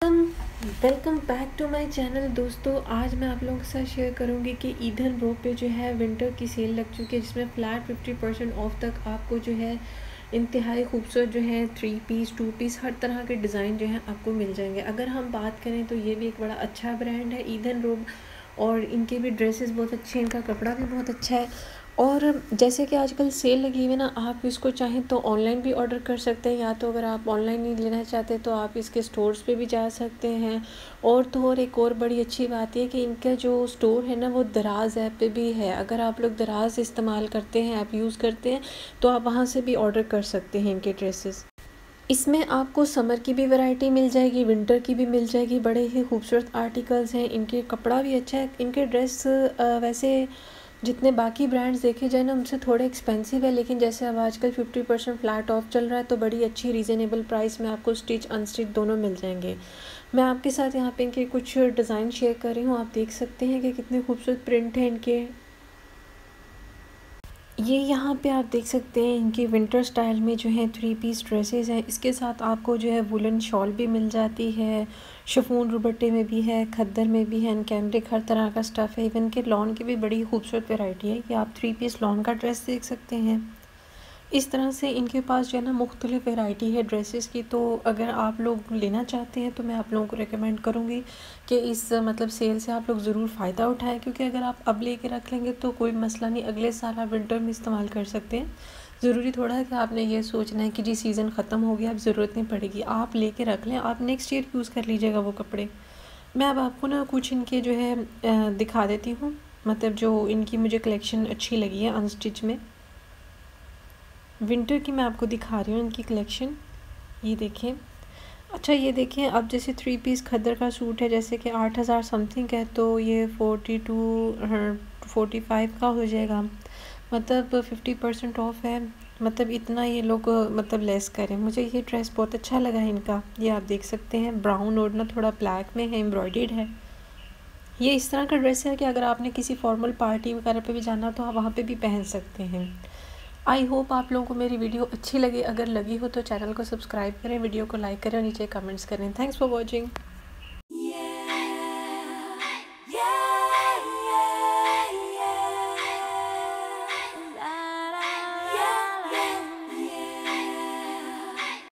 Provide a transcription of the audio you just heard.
Welcome back to my channel. दोस्तों, आज मैं आप लोगों के साथ शेयर करूंगी कि ईधन रो पे जो है विंटर की सेल लग चुकी है, जिसमें फ्लैट 50% ऑफ तक आपको जो है इंतहाई खूबसूरत जो है 3 पीस 2 पीस हर तरह के डिज़ाइन जो है आपको मिल जाएंगे। अगर हम बात करें तो ये भी एक बड़ा अच्छा ब्रांड है ईधन रो, और इनके भी ड्रेसेस बहुत अच्छे हैं, इनका कपड़ा भी बहुत अच्छा है। और जैसे कि आजकल सेल लगी हुई है ना, आप इसको चाहें तो ऑनलाइन भी ऑर्डर कर सकते हैं, या तो अगर आप ऑनलाइन नहीं लेना चाहते तो आप इसके स्टोर्स पे भी जा सकते हैं। और तो और एक और बड़ी अच्छी बात है कि इनका जो स्टोर है ना वो दराज ऐप पे भी है। अगर आप लोग दराज इस्तेमाल करते हैं, ऐप यूज़ करते हैं, तो आप वहाँ से भी ऑर्डर कर सकते हैं इनके ड्रेसेस। इसमें आपको समर की भी वैरायटी मिल जाएगी, विंटर की भी मिल जाएगी। बड़े ही खूबसूरत आर्टिकल्स हैं, इनके कपड़ा भी अच्छा है। इनके ड्रेस वैसे जितने बाकी ब्रांड्स देखे जाए ना उनसे थोड़े एक्सपेंसिव है, लेकिन जैसे अब आजकल 50% फ्लैट ऑफ चल रहा है तो बड़ी अच्छी रीज़नेबल प्राइस में आपको स्टिच अनस्टिच दोनों मिल जाएंगे। मैं आपके साथ यहाँ पे इनके कुछ डिज़ाइन शेयर कर रही हूँ, आप देख सकते हैं कि कितने खूबसूरत प्रिंट है इनके। ये यहाँ पे आप देख सकते हैं इनकी विंटर स्टाइल में जो है 3 पीस ड्रेसेस हैं। इसके साथ आपको जो है वुलन शॉल भी मिल जाती है, शिफॉन दुपट्टे में भी है, खद्दर में भी है, कैमरिक हर तरह का स्टफ़ है। इवन के लॉन की भी बड़ी खूबसूरत वैरायटी है कि आप 3 पीस लॉन का ड्रेस देख सकते हैं। इस तरह से इनके पास जो है ना मुख्तलिफ़ वैरायटी है ड्रेसेस की। तो अगर आप लोग लेना चाहते हैं तो मैं आप लोगों को रेकमेंड करूँगी कि इस मतलब सेल से आप लोग ज़रूर फ़ायदा उठाएं, क्योंकि अगर आप अब लेके रख लेंगे तो कोई मसला नहीं, अगले साल आप विंटर में इस्तेमाल कर सकते हैं। ज़रूरी थोड़ा है कि आपने ये सोचना है कि जी सीज़न ख़त्म हो गया अब ज़रूरत नहीं पड़ेगी। आप लेके रख लें, आप नेक्स्ट ईयर यूज़ कर लीजिएगा वो कपड़े। मैं अब आपको ना कुछ इनके जो है दिखा देती हूँ, मतलब जो इनकी मुझे कलेक्शन अच्छी लगी है अनस्टिच में। विंटर की मैं आपको दिखा रही हूँ इनकी कलेक्शन, ये देखें। अच्छा ये देखें, अब जैसे 3 पीस खद्दर का सूट है जैसे कि 8,000 समथिंग है, तो ये 45 का हो जाएगा, मतलब 50% ऑफ है। मतलब इतना ये लोग मतलब लेस करें। मुझे ये ड्रेस बहुत अच्छा लगा है इनका, ये आप देख सकते हैं ब्राउन और ना थोड़ा ब्लैक में है, एम्ब्रॉयडर्ड है। ये इस तरह का ड्रेस है कि अगर आपने किसी फॉर्मल पार्टी वगैरह पे भी जाना तो आप वहाँ पे भी पहन सकते हैं। आई होप आप लोगों को मेरी वीडियो अच्छी लगी। अगर लगी हो तो चैनल को सब्सक्राइब करें, वीडियो को लाइक करें और नीचे कमेंट्स करें। Thanks for watching.